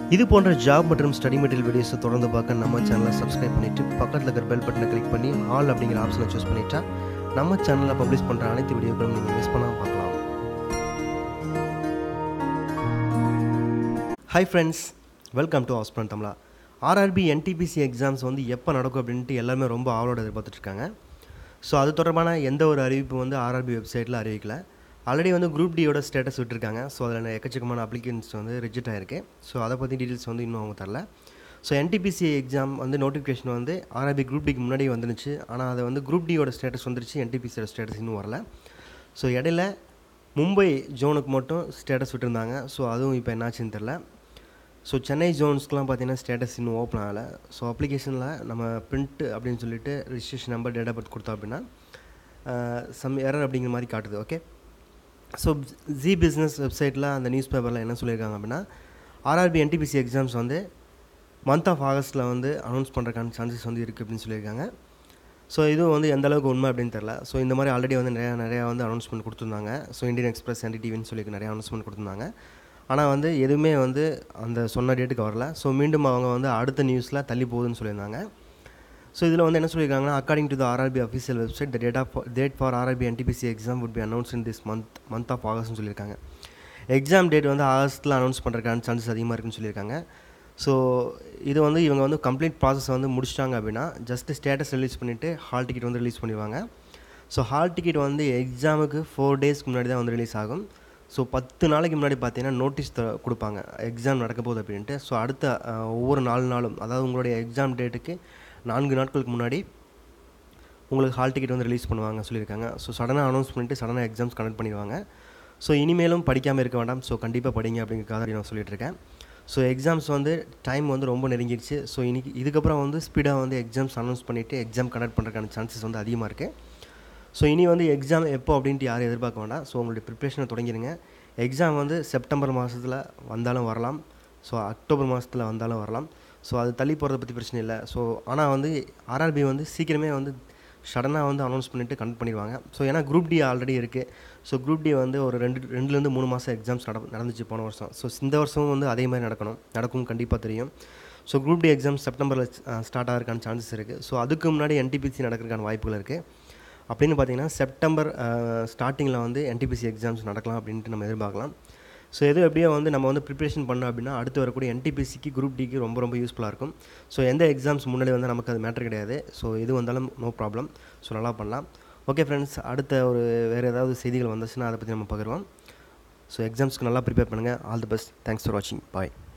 இது போன்ற ஜாப் மற்றும் ஸ்டடி மெட்டீரியல் வீடியோஸை தொடர்ந்து பார்க்க நம்ம சேனலை சப்ஸ்கிரைப் பண்ணிவிட்டு பக்கத்தில் இருக்கிற பெல் பட்டனை கிளிக் பண்ணி ஆல் அப்படிங்கிற ஆப்ஷனை சூஸ் பண்ணிட்டா நம்ம சேனலில் பப்ளிஷ் பண்ணுற அனைத்து வீடியோக்களும் நீங்கள் மிஸ் பண்ணாமல் பார்க்கலாம். Hi friends, welcome to aspirant Tamizha. RRB NTPC exams வந்து எப்போ நடக்கும் அப்படின்ட்டு எல்லாருமே ரொம்ப ஆவலோடு எதிர்பார்த்துட்ருக்காங்க. ஸோ அது தொடர்பான எந்த ஒரு அறிவிப்பு வந்து ஆர்ஆர்பி வெப்சைட்டில் அறிவிக்கல. ஆல்ரெடி வந்து குரூப் டியோட ஸ்டேட்டஸ் விட்டுருக்காங்க. ஸோ அதில் எக்கச்சக்கமான அப்ளிகேஷன்ஸ் வந்து ரிஜெக்ட் ஆகிருக்கு. ஸோ அதை பற்றி டீட்டெயில்ஸ் வந்து இன்னும் அவங்க தரல. ஸோ என்டிபிசி எக்ஸாம் வந்து நோட்டிஃபிகேஷன் வந்து ஆர்ஆர்பி குரூப் டிக்கு முன்னாடி வந்துருச்சு. ஆனால் அதை வந்து குரூப் டியோட ஸ்டேட்டஸ் வந்துருச்சு, என்டிபிசியோட ஸ்டேட்டஸ் இன்னும் வரல. ஸோ இடையில மும்பை ஜோனுக்கு மட்டும் ஸ்டேட்டஸ் விட்டுருந்தாங்க. ஸோ அதுவும் இப்போ என்னாச்சுன்னு தெரில. ஸோ சென்னை ஜோன்ஸ்க்குலாம் பார்த்தீங்கன்னா ஸ்டேட்டஸ் இன்னும் ஓப்பன் ஆகலை. ஸோ அப்ளிகேஷனில் நம்ம பிரிண்ட் அப்படின்னு சொல்லிட்டு registration number, date of birth கொடுத்தோம் அப்படின்னா சம் எரர் அப்படிங்கிற மாதிரி காட்டுது. ஓகே, ஸோ ஜி பிஸ்னஸ் வெப்சைட்டில் அந்த நியூஸ் பேப்பரில் என்ன சொல்லியிருக்காங்க அப்படின்னா, ஆர்ஆர்பி என்டிபிசி எக்ஸாம்ஸ் வந்து மந்த் ஆஃப் ஆகஸ்ட்டில் வந்து அனௌன்ஸ் பண்ணுறதுக்கான சான்சஸ் வந்து இருக்குது அப்படின்னு சொல்லியிருக்காங்க. ஸோ இதுவும் வந்து எந்த அளவுக்கு உண்மை அப்படின்னு தெரில. ஸோ இந்த மாதிரி ஆல்ரெடி வந்து நிறையா வந்து அனௌன்ஸ்மெண்ட் கொடுத்துருந்தாங்க. ஸோ இந்தியன் எக்ஸ்பிரஸ், என்டிடிவின்னு சொல்லி நிறையா அனௌன்ஸ்மெண்ட் கொடுத்துருந்தாங்க. ஆனால் வந்து எதுவுமே வந்து அந்த சொன்ன டேட்டுக்கு வரல. ஸோ மீண்டும் அவங்க வந்து அடுத்த நியூஸில் தள்ளி போகுதுன்னு சொல்லியிருந்தாங்க. ஸோ இதில் வந்து என்ன சொல்லியிருக்காங்கன்னா, according to the RRB official website, the date for RRB NTPC exam would be announce in this month of ஆகஸ்ட்னு சொல்லியிருக்காங்க. எக்ஸாம் டேட் வந்து ஆகஸ்ட்டில் அனௌன்ஸ் பண்ணுறதுக்கான சான்சஸ் அதிகமாக இருக்குன்னு சொல்லியிருக்காங்க. ஸோ இது வந்து இவங்க வந்து கம்ப்ளீட் ப்ராசஸ் வந்து முடிச்சிட்டாங்க அப்படின்னா ஜஸ்ட் ஸ்டேட்டஸ் ரிலீஸ் பண்ணிவிட்டு ஹால் டிக்கெட் வந்து ரிலீஸ் பண்ணிடுவாங்க. ஸோ ஹால் டிக்கெட் வந்து எக்ஸாமுக்கு 4 டேஸ்க்கு முன்னாடி தான் வந்து ரிலீஸ் ஆகும். ஸோ 10 நாளைக்கு முன்னாடி பார்த்தீங்கன்னா நோட்டீஸ் கொடுப்பாங்க எக்ஸாம் நடக்க போகுது அப்படின்ட்டு. ஸோ அடுத்த ஒவ்வொரு 4 நாளும், அதாவது உங்களுடைய எக்ஸாம் டேட்டுக்கு 4 நாட்களுக்கு முன்னாடி உங்களுக்கு ஹால் டிக்கெட் வந்து ரிலீஸ் பண்ணுவாங்க சொல்லியிருக்காங்க. ஸோ சடனாக அனௌன்ஸ் பண்ணிவிட்டு சடனாக எக்ஸாம்ஸ் கண்டக்ட் பண்ணிடுவாங்க. ஸோ இனிமேலும் படிக்காமல் இருக்க வேண்டாம். ஸோ கண்டிப்பாக படிங்க அப்படிங்கிறதுக்காக நான் சொல்லிகிட்ருக்கேன். ஸோ எக்ஸாம்ஸ் வந்து டைம் வந்து ரொம்ப நெருங்கிடுச்சு. ஸோ இதுக்கப்புறம் வந்து ஸ்பீடாக வந்து எக்ஸாம்ஸ் அனௌன்ஸ் பண்ணிவிட்டு எக்ஸாம் கண்டக்ட் பண்ணுறதுக்கான சான்சஸ் வந்து அதிகமாக இருக்குது. ஸோ இனி வந்து எக்ஸாம் எப்போ அப்படின்ட்டு யாரும் எதிர்பார்க்க வேண்டாம். ஸோ உங்களுடைய ப்ரிப்ரேஷனை தொடங்கிடுங்க. எக்ஸாம் வந்து செப்டம்பர் மாதத்தில் வந்தாலும் வரலாம், ஸோ அக்டோபர் மாதத்தில் வந்தாலும் வரலாம். ஸோ அது தள்ளி போகிறத பற்றி பிரச்சனை இல்லை. ஸோ ஆனால் வந்து ஆர்ஆர்பி வந்து சீக்கிரமே வந்து சடனாக வந்து அனௌன்ஸ் பண்ணிவிட்டு கண்டக்ட் பண்ணிடுவாங்க. ஸோ ஏன்னா குரூப் டி ஆல்ரெடி இருக்குது. ஸோ குரூப் டி வந்து ஒரு 2லேருந்து 3 மாதம் எக்ஸாம்ஸ் நடந்துச்சு போன வருஷம். ஸோ இந்த வருஷமும் வந்து அதே மாதிரி நடக்கும் கண்டிப்பாக தெரியும். ஸோ குரூப் டி எக்ஸாம் செப்டம்பரில் ஸ்டார்ட் ஆகிறதுக்கான சான்சஸ் இருக்குது. ஸோ அதுக்கு முன்னாடி என்டிபிசி நடக்கிறதுக்கான வாய்ப்புகள் இருக்குது. அப்படின்னு பார்த்தீங்கன்னா செப்டம்பர் ஸ்டார்டிங்கில் வந்து என்டிபிசி எக்ஸாம்ஸ் நடக்கலாம் அப்படின்ட்டு நம்ம எதிர்பார்க்கலாம். ஸோ எது எப்படியோ வந்து நம்ம வந்து ப்ரிப்ரேஷன் பண்ணோம் அப்படின்னா அடுத்து வரக்கூடிய என்டிபிசிக்கு குரூப் டிக்கு ரொம்ப ரொம்ப யூஸ்ஃபுல்லாக இருக்கும். ஸோ எந்த எக்ஸாம்ஸ் முன்னாடி வந்து நமக்கு அது மேட்டர் கிடையாது. ஸோ எது வந்தாலும் நோ ப்ராப்ளம். ஸோ நல்லா பண்ணலாம். ஓகே ஃப்ரெண்ட்ஸ், அடுத்த ஒரு வேறு ஏதாவது செய்திகள் வந்துச்சுன்னா அதை பற்றி நம்ம பகிர்வோம். ஸோ எக்ஸாம்ஸ்க்கு நல்லா ப்ரிப்பேர் பண்ணுங்கள். All the best. Thanks for வாட்சிங். பாய்.